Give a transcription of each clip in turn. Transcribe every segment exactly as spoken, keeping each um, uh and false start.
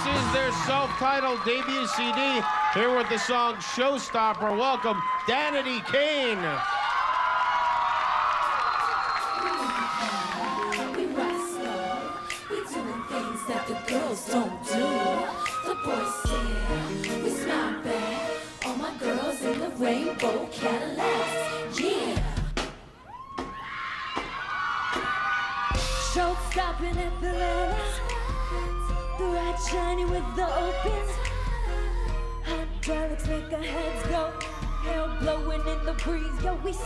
is their self-titled debut C D. Here with the song Showstopper. Welcome, Danity, Kane. We ride slow. We doing things that the girls don't do. The boys stare. We smile back. All my girls in the rainbow Cadillacs. Yeah. Show-stopping at the lattice. The ride shiny with the open. Hydraulics make our heads go. Hair blowing in the breeze. Yo, we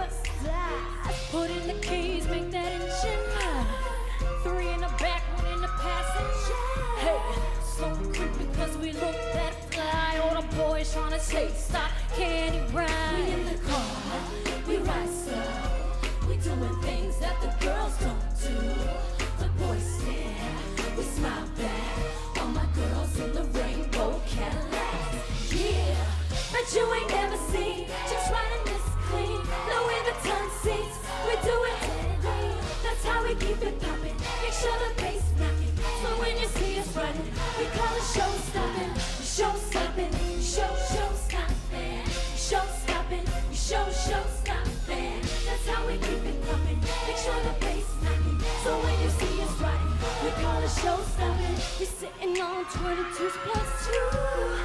superstars. Put in the keys, make that engine run. Three in the back, one in the passenger. Hey, slow and creep because we look that fly. All the boys trying to say stop, can't he ride? We in the car, we ride slow. We doing things that the girls don't do. The boys stare, we smile back. All my girls in the rainbow Cadillacs. Yeah, but you ain't never seen just riding this clean. Louis Vuitton seats, we do it daily. That's how we keep it poppin'. Make sure the bass knockin'. So when you see us running, we call it show stoppin'. Show stoppin', show show stoppin'. Show stoppin', show show stoppin'. That's how we keep it poppin'. Make sure the bass knockin'. So when you see us riding, we call it show stoppin'. We're sitting on twenty-twos plus two.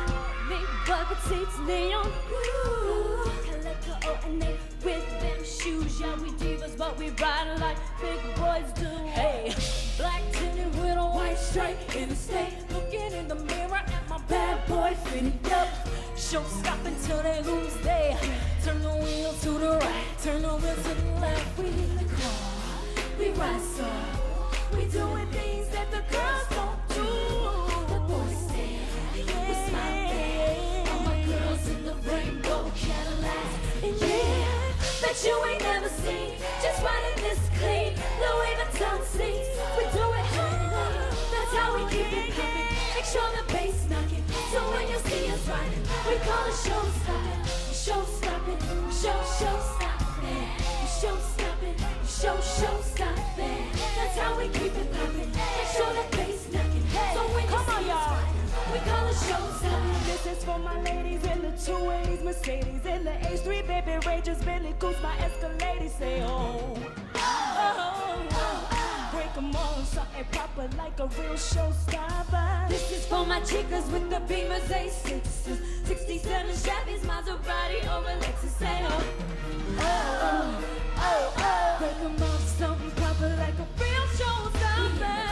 Big bucket seats, neon blue. Calico, oh, and they with them shoes. Yeah, we divas, but we ride like big boys do. Hey, black tinted with a white stripe in the state. Looking in the mirror at my bad boy fitted up. Show stop until they lose they. Turn the wheel to the right, turn the wheel to the left. We in the car, we ride slow. We doing things that the girls don't do. The boys stare, we smile back. All my girls in the rainbow Cadillacs. And yeah, bet you ain't never seen just riding this clean. Louis Vuitton seats, we do it hard. That's how we keep it poppin'. Make sure the bass knockin'. So when you see us riding, we call it show stoppin'. Show stoppin', show show stoppin'. Show stoppin', show show stoppin'. That's how we keep it poppin'. Make sure the bass knockin'. So when you see us riding, we call it show stoppin'. this is for my ladies in the two eighties, Mercedes, in the H three, baby Rangers, Bentley Coops, my Escalade. Say oh, oh, oh, oh. Break 'em on, something proper like a real showstopper. This is for my chicas with the Beamers A sixes, sixty-seven Chevys, Maserati over Lexus. Say oh, Oh, oh, oh, oh. Break 'em on, something proper like a real showstopper.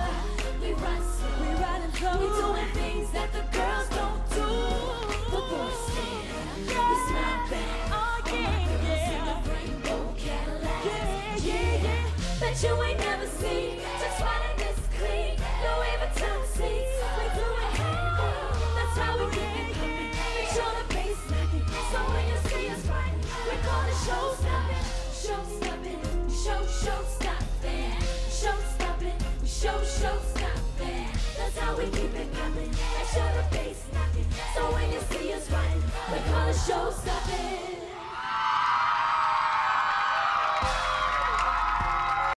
we ride slow. We riding slow. We doing things that the girls don't do. The boys stare, we smile back. Oh, All my yeah, girls in yeah. the rainbow Cadillacs. Yeah, yeah, yeah. Bet you ain't never seen just riding this clean. Louis Vuitton seats, we do it hard. That's how we keep it poppin'. Make sure the bass knockin'. So when you see us riding, we call it show stoppin'. Show stoppin', show show stoppin'. Show stoppin', show show stoppin'. That's how we keep it poppin'. Make sure the bass knockin'. So when you see us riding, we call it show stoppin'.